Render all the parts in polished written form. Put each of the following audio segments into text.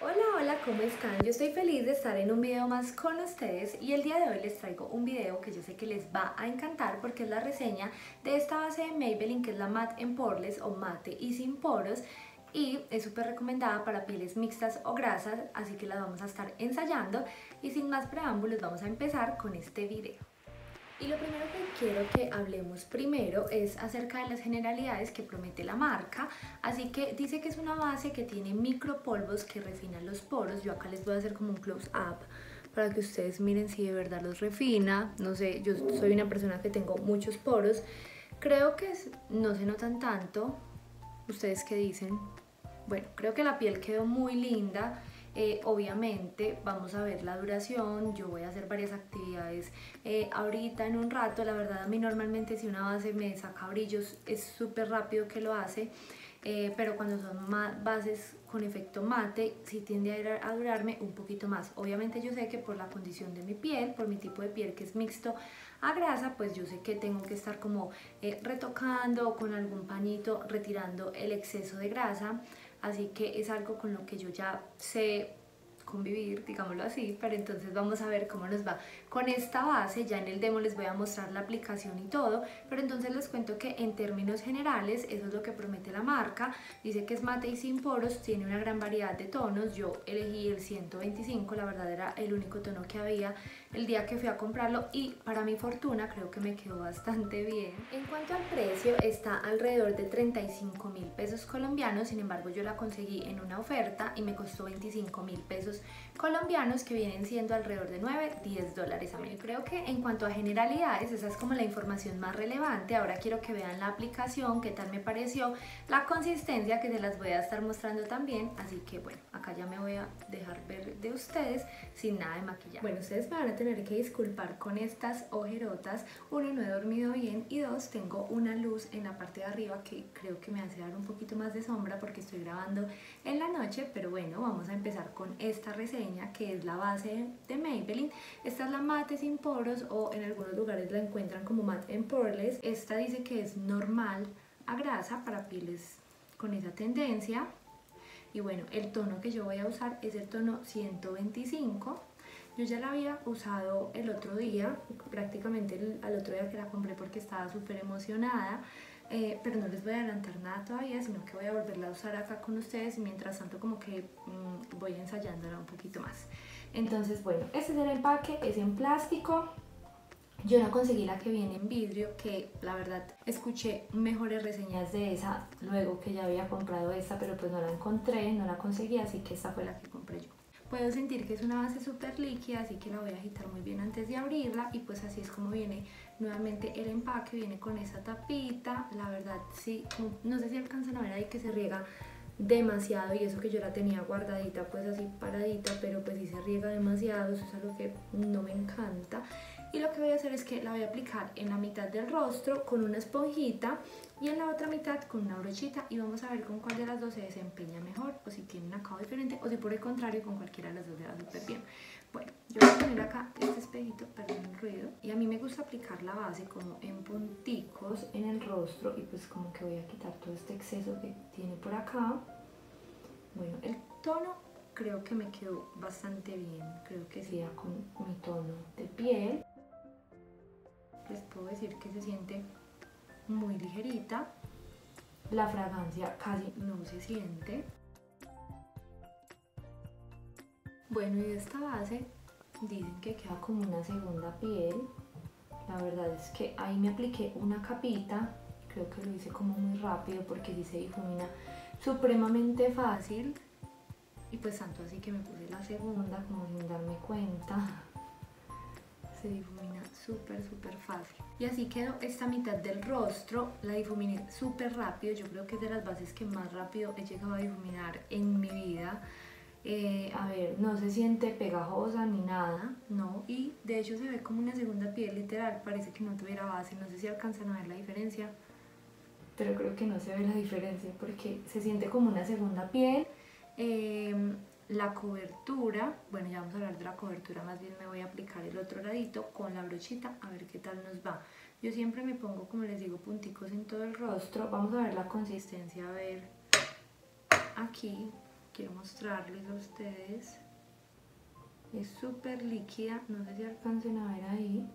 Hola, hola, ¿cómo están? Yo estoy feliz de estar en un video más con ustedes y el día de hoy les traigo un video que yo sé que les va a encantar porque es la reseña de esta base de Maybelline que es la Matte and Poreless o mate y sin poros y es súper recomendada para pieles mixtas o grasas, así que la vamos a estar ensayando y sin más preámbulos vamos a empezar con este video. Y lo primero que quiero que hablemos primero es acerca de las generalidades que promete la marca. Así que dice que es una base que tiene micropolvos que refinan los poros. Yo acá les voy a hacer como un close up para que ustedes miren si de verdad los refina. No sé, yo soy una persona que tengo muchos poros. Creo que no se notan tanto. ¿Ustedes qué dicen? Bueno, creo que la piel quedó muy linda. Obviamente vamos a ver la duración, yo voy a hacer varias actividades ahorita en un rato. La verdad a mí normalmente si una base me saca brillos es súper rápido que lo hace, pero cuando son bases con efecto mate sí tiende a durarme un poquito más. Obviamente yo sé que por la condición de mi piel, por mi tipo de piel que es mixto a grasa, pues yo sé que tengo que estar como retocando o con algún pañito retirando el exceso de grasa. Así que es algo con lo que yo ya sé convivir, digámoslo así, pero entonces vamos a ver cómo nos va con esta base. Ya en el demo les voy a mostrar la aplicación y todo, pero entonces les cuento que en términos generales eso es lo que promete la marca. Dice que es mate y sin poros, tiene una gran variedad de tonos. Yo elegí el 125, la verdad era el único tono que había el día que fui a comprarlo y para mi fortuna creo que me quedó bastante bien. En cuanto al precio, está alrededor de 35.000 pesos colombianos, sin embargo yo la conseguí en una oferta y me costó 25.000 pesos colombianos, que vienen siendo alrededor de 9-10 dólares a mí. Creo que en cuanto a generalidades, esa es como la información más relevante. Ahora quiero que vean la aplicación, qué tal me pareció, la consistencia, que se las voy a estar mostrando también. Así que bueno, acá ya me voy a dejar ver de ustedes sin nada de maquillaje. Bueno, ustedes me van a tener que disculpar con estas ojerotas. Uno, no he dormido bien y dos, tengo una luz en la parte de arriba que creo que me hace dar un poquito más de sombra porque estoy grabando en la noche. Pero bueno, vamos a empezar con esta reseña que es la base de Maybelline. Esta es la mate sin poros o en algunos lugares la encuentran como matte and poreless. Esta dice que es normal a grasa para pieles con esa tendencia. Y bueno, el tono que yo voy a usar es el tono 125. Yo ya la había usado el otro día, prácticamente al otro día que la compré porque estaba súper emocionada, pero no les voy a adelantar nada todavía, sino que voy a volverla a usar acá con ustedes y mientras tanto como que voy ensayándola un poquito más. Entonces bueno, este es el empaque, es en plástico. Yo no conseguí la que viene en vidrio, que la verdad escuché mejores reseñas de esa luego que ya había comprado esta, pero pues no la encontré, no la conseguí, así que esta fue la que compré yo. Puedo sentir que es una base súper líquida, así que la voy a agitar muy bien antes de abrirla y pues así es como viene nuevamente el empaque. Viene con esa tapita, la verdad sí, no sé si alcanzan a ver ahí que se riega demasiado, y eso que yo la tenía guardadita pues así paradita, pero pues sí se riega demasiado, eso es algo que no me encanta. Y lo que voy a hacer es que la voy a aplicar en la mitad del rostro con una esponjita y en la otra mitad con una brochita, y vamos a ver con cuál de las dos se desempeña mejor, o si tiene un acabado diferente, o si por el contrario con cualquiera de las dos le va súper bien. Bueno, yo voy a poner acá este espejito, perdón el ruido, y a mí me gusta aplicar la base como en punticos en el rostro, y pues como que voy a quitar todo este exceso que tiene por acá. Bueno, el tono creo que me quedó bastante bien, creo que sí, con mi tono de piel. Les puedo decir que se siente muy ligerita, la fragancia casi no se siente. Bueno, y de esta base dicen que queda como una segunda piel. La verdad es que ahí me apliqué una capita, creo que lo hice como muy rápido porque sí se difumina supremamente fácil, y pues tanto así que me puse la segunda como sin darme cuenta. Se difumina súper fácil. Y así quedó esta mitad del rostro. La difuminé súper rápido. Yo creo que es de las bases que más rápido he llegado a difuminar en mi vida. A ver, no se siente pegajosa ni nada, no. Y de hecho se ve como una segunda piel, literal. Parece que no tuviera base. No sé si alcanzan a ver la diferencia, pero creo que no se ve la diferencia porque se siente como una segunda piel. La cobertura, bueno, ya vamos a hablar de la cobertura, más bien me voy a aplicar el otro ladito con la brochita a ver qué tal nos va. Yo siempre me pongo, como les digo, punticos en todo el rostro. Vamos a ver la consistencia, a ver aquí. quiero mostrarles a ustedes. Es súper líquida, no sé si alcancen a ver ahí.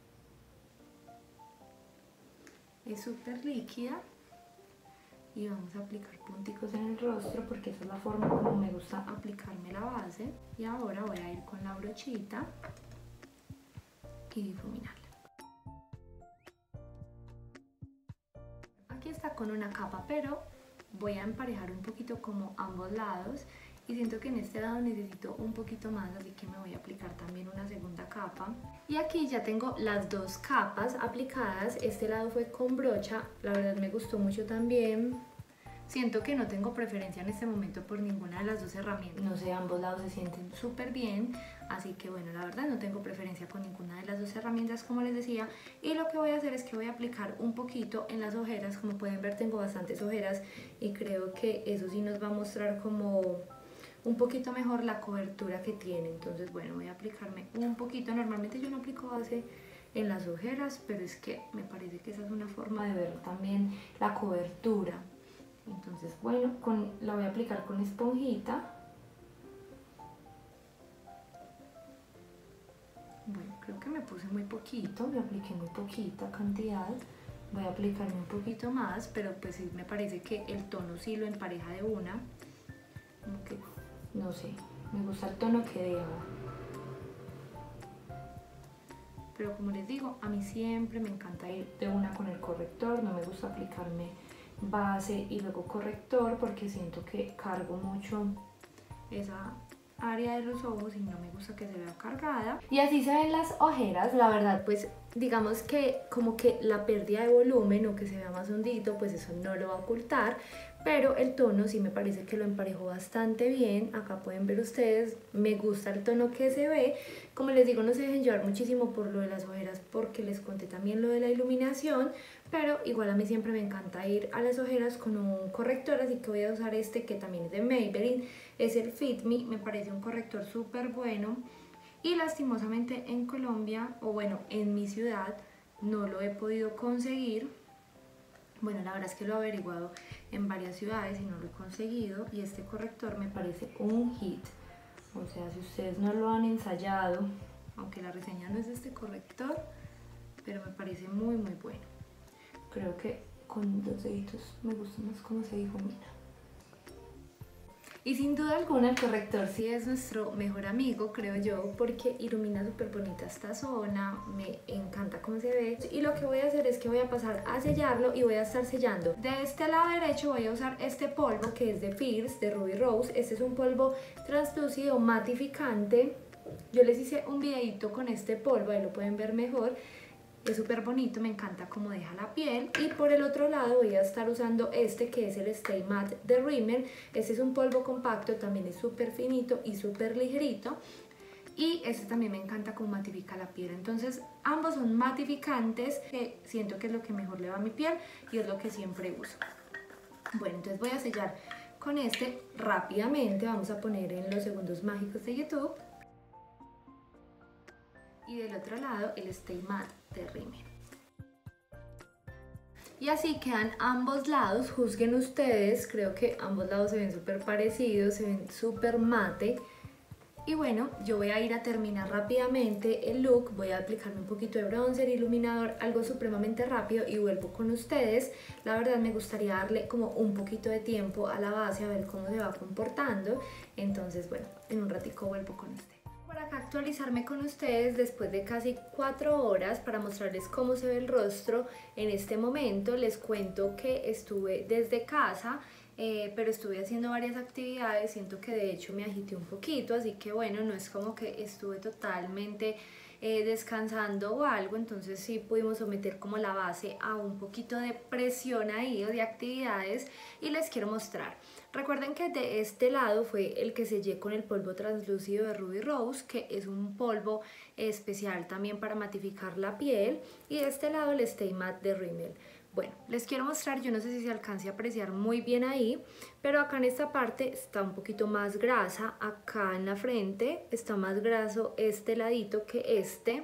Es súper líquida. Y vamos a aplicar punticos en el rostro porque esa es la forma como me gusta aplicarme la base. Y ahora voy a ir con la brochita y difuminarla. Aquí está con una capa, pero voy a emparejar un poquito como ambos lados y siento que en este lado necesito un poquito más, así que me voy a aplicar también una segunda capa. Y aquí ya tengo las dos capas aplicadas. Este lado fue con brocha, la verdad me gustó mucho también. Siento que no tengo preferencia en este momento por ninguna de las dos herramientas. No sé, ambos lados se sienten súper bien. Así que bueno, la verdad no tengo preferencia con ninguna de las dos herramientas, como les decía. Y lo que voy a hacer es que voy a aplicar un poquito en las ojeras. Como pueden ver, tengo bastantes ojeras y creo que eso sí nos va a mostrar como un poquito mejor la cobertura que tiene. Entonces bueno, voy a aplicarme un poquito. Normalmente yo no aplico base en las ojeras, pero es que me parece que esa es una forma de ver también la cobertura. Entonces bueno, la voy a aplicar con esponjita. Bueno, creo que me puse muy poquito, me apliqué muy poquita cantidad. Voy a aplicarme un poquito más, pero pues sí me parece que el tono sí lo empareja de una. Okay. No sé, me gusta el tono que deja. Pero como les digo, a mí siempre me encanta ir de una con el corrector. No me gusta aplicarme base y luego corrector porque siento que cargo mucho esa área de los ojos y no me gusta que se vea cargada. Y así se ven las ojeras. La verdad, pues digamos que como que la pérdida de volumen o que se vea más hondito, pues eso no lo va a ocultar, pero el tono sí me parece que lo emparejó bastante bien. Acá pueden ver ustedes, me gusta el tono que se ve. Como les digo, no se dejen llevar muchísimo por lo de las ojeras porque les conté también lo de la iluminación, pero igual a mí siempre me encanta ir a las ojeras con un corrector, así que voy a usar este que también es de Maybelline, es el Fit Me. Me parece un corrector súper bueno y lastimosamente en Colombia, o bueno, en mi ciudad no lo he podido conseguir. Bueno, la verdad es que lo he averiguado en varias ciudades y no lo he conseguido, y este corrector me parece un hit. O sea, si ustedes no lo han ensayado, aunque la reseña no es de este corrector, pero me parece muy bueno. Creo que con los deditos me gusta más cómo se difumina. Y sin duda alguna el corrector sí es nuestro mejor amigo, creo yo, porque ilumina súper bonita esta zona, me encanta cómo se ve. Y lo que voy a hacer es que voy a pasar a sellarlo y voy a estar sellando. De este lado derecho voy a usar este polvo que es de Fierce, de Ruby Rose. Este es un polvo translúcido matificante. Yo les hice un videito con este polvo, ahí lo pueden ver mejor. Es súper bonito, me encanta cómo deja la piel. Y por el otro lado voy a estar usando este que es el Stay Matte de Rimmel. Este es un polvo compacto, también es súper finito y súper ligerito. Y este también me encanta cómo matifica la piel. Entonces ambos son matificantes, que siento que es lo que mejor le va a mi piel y es lo que siempre uso. Bueno, entonces voy a sellar con este rápidamente. Vamos a poner en los segundos mágicos de YouTube. Y del otro lado el Stay Matte de Rimmel. Y así quedan ambos lados, juzguen ustedes, creo que ambos lados se ven súper parecidos, se ven súper mate. Y bueno, yo voy a ir a terminar rápidamente el look, voy a aplicarme un poquito de bronzer, iluminador, algo supremamente rápido y vuelvo con ustedes. La verdad me gustaría darle como un poquito de tiempo a la base a ver cómo se va comportando. Entonces bueno, en un ratico vuelvo con ustedes. Por acá actualizarme con ustedes después de casi 4 horas para mostrarles cómo se ve el rostro en este momento. Les cuento que estuve desde casa, pero estuve haciendo varias actividades. Siento que de hecho me agité un poquito, así que bueno, no es como que estuve totalmente descansando o algo. Entonces sí pudimos someter como la base a un poquito de presión ahí o de actividades, y les quiero mostrar. Recuerden que de este lado fue el que sellé con el polvo translúcido de Ruby Rose, que es un polvo especial también para matificar la piel, y de este lado el Stay Matte de Rimmel. Bueno, les quiero mostrar, yo no sé si se alcance a apreciar muy bien ahí, pero acá en esta parte está un poquito más grasa, acá en la frente está más graso este ladito que este,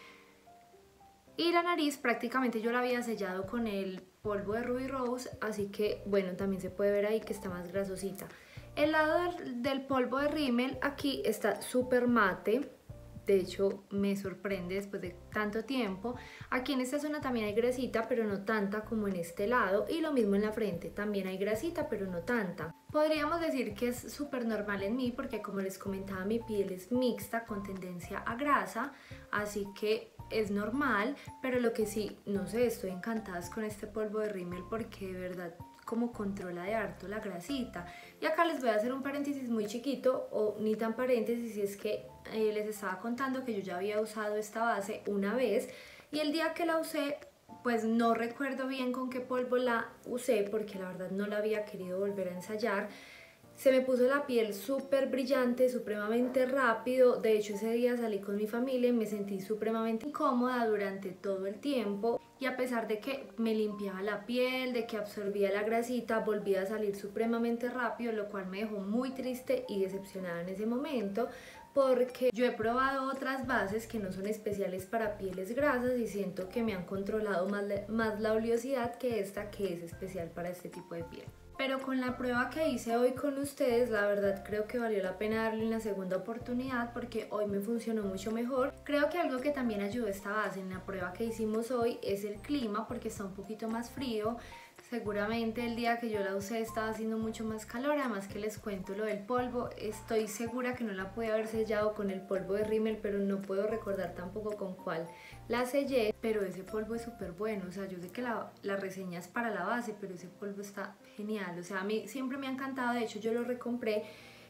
y la nariz prácticamente yo la había sellado con el polvo de Ruby Rose, así que bueno, también se puede ver ahí que está más grasosita. El lado del polvo de rímel aquí está súper mate. De hecho, me sorprende después de tanto tiempo. Aquí en esta zona también hay grasita, pero no tanta como en este lado. Y lo mismo en la frente, también hay grasita, pero no tanta. Podríamos decir que es súper normal en mí porque, como les comentaba, mi piel es mixta con tendencia a grasa. Así que es normal, pero lo que sí, no sé, estoy encantada con este polvo de rímel porque de verdad como controla de harto la grasita. Y acá les voy a hacer un paréntesis muy chiquito, o ni tan paréntesis, y es que les estaba contando que yo ya había usado esta base una vez y el día que la usé pues no recuerdo bien con qué polvo la usé porque la verdad no la había querido volver a ensayar. Se me puso la piel súper brillante, supremamente rápido. De hecho, ese día salí con mi familia y me sentí supremamente incómoda durante todo el tiempo. Y a pesar de que me limpiaba la piel, de que absorbía la grasita, volvía a salir supremamente rápido, lo cual me dejó muy triste y decepcionada en ese momento, porque yo he probado otras bases que no son especiales para pieles grasas y siento que me han controlado más la oleosidad que esta, que es especial para este tipo de piel. Pero con la prueba que hice hoy con ustedes, la verdad creo que valió la pena darle una segunda oportunidad porque hoy me funcionó mucho mejor. Creo que algo que también ayudó esta base en la prueba que hicimos hoy es el clima, porque está un poquito más frío. Seguramente el día que yo la usé estaba haciendo mucho más calor, además que les cuento lo del polvo. Estoy segura que no la pude haber sellado con el polvo de rímel, pero no puedo recordar tampoco con cuál la sellé. Pero ese polvo es súper bueno, o sea, yo sé que la reseña es para la base, pero ese polvo está genial. O sea, a mí siempre me ha encantado, de hecho yo lo recompré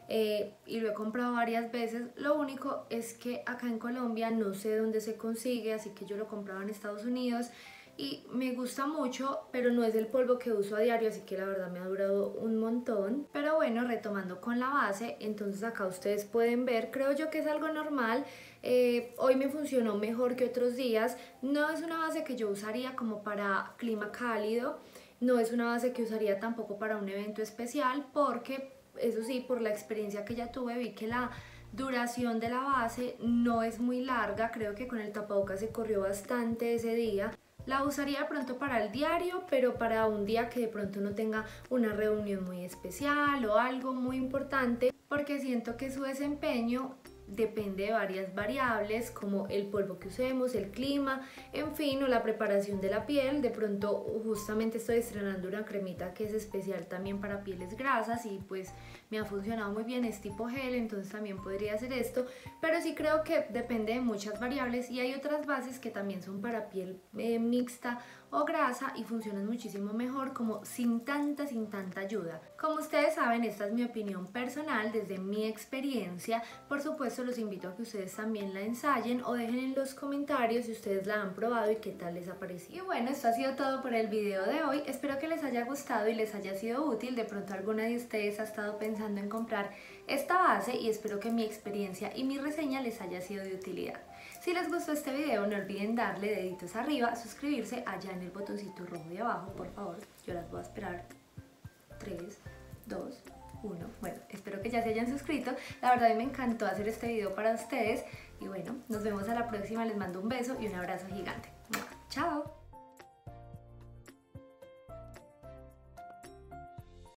y lo he comprado varias veces. Lo único es que acá en Colombia no sé dónde se consigue, así que yo lo compraba en Estados Unidos. Y me gusta mucho, pero no es el polvo que uso a diario, así que la verdad me ha durado un montón. Pero bueno, retomando con la base, entonces acá ustedes pueden ver, creo yo que es algo normal. Hoy me funcionó mejor que otros días. No es una base que yo usaría como para clima cálido, no es una base que usaría tampoco para un evento especial, porque eso sí, por la experiencia que ya tuve, vi que la duración de la base no es muy larga. Creo que con el tapabocas se corrió bastante ese día. La usaría de pronto para el diario, pero para un día que de pronto no tenga una reunión muy especial o algo muy importante, porque siento que su desempeño depende de varias variables como el polvo que usemos, el clima, en fin, o la preparación de la piel. De pronto justamente estoy estrenando una cremita que es especial también para pieles grasas y pues me ha funcionado muy bien, es tipo gel, entonces también podría hacer esto, pero sí creo que depende de muchas variables. Y hay otras bases que también son para piel mixta o grasa y funcionan muchísimo mejor, como sin tanta ayuda. Como ustedes saben, esta es mi opinión personal desde mi experiencia. Por supuesto, los invito a que ustedes también la ensayen o dejen en los comentarios si ustedes la han probado y qué tal les ha parecido. Y bueno, esto ha sido todo por el video de hoy. Espero que les haya gustado y les haya sido útil. De pronto alguna de ustedes ha estado pensando en comprar esta base y espero que mi experiencia y mi reseña les haya sido de utilidad. Si les gustó este video, no olviden darle deditos arriba, suscribirse allá en el botoncito rojo de abajo, por favor. Yo las voy a esperar. 3, 2, 1. Bueno, espero que ya se hayan suscrito. La verdad me encantó hacer este video para ustedes. Y bueno, nos vemos a la próxima. Les mando un beso y un abrazo gigante. ¡Chao!